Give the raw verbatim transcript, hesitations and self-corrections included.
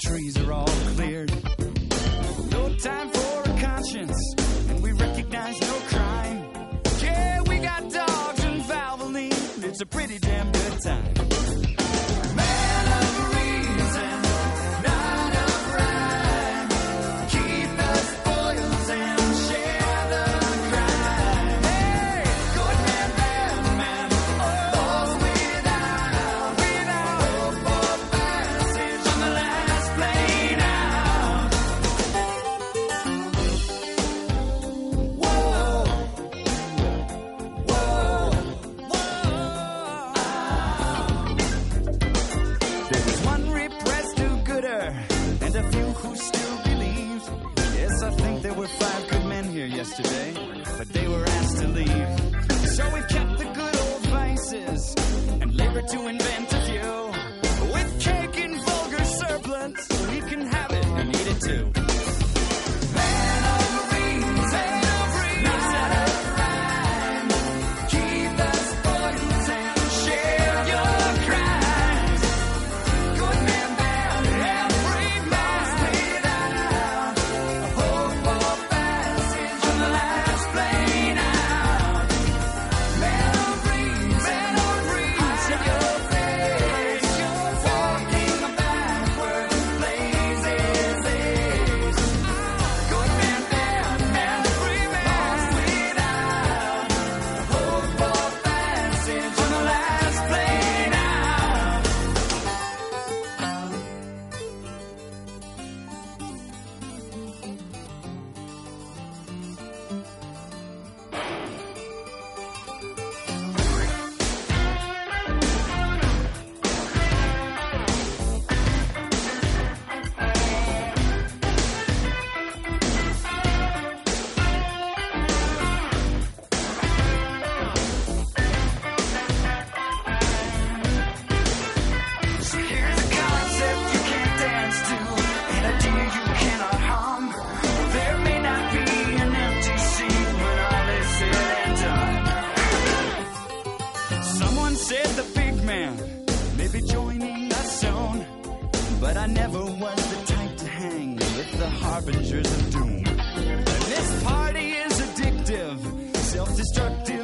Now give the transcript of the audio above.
trees are all cleared. No time for a conscience, and we recognize no crime. Yeah, we got dogs and Valvoline. It's a pretty damn good time. Man of reason, not of rhyme. Keep the spoils and share the crime. Hey, good man, bad man, lost without, without hope or passage on the last plane out. Whoa, whoa, whoa. There was one repressed do-gooder and a few who still believed. Yes, I think there were five good men here yesterday, but they were asked to leave. So we've kept the good old vices and labored to invent a few. With cake and vulgar surplus, we can have it and eat it too. Man of reason, not of rhyme. Keep the spoils and share your crimes. Good man, bad man, free man, without hope or passage on the last plane out. Man of reason, man of reason, your face, walking backward, blazes days. Good man, bad man, free man, without hope or passage on the last plane out. So here's a concept you can't dance to, an idea you cannot harm. There may not be an empty seat when all is said and done. Someone said the big man may be joining us soon, but I never was the type to hang with the harbingers of doom. This party is addictive, self-destructive.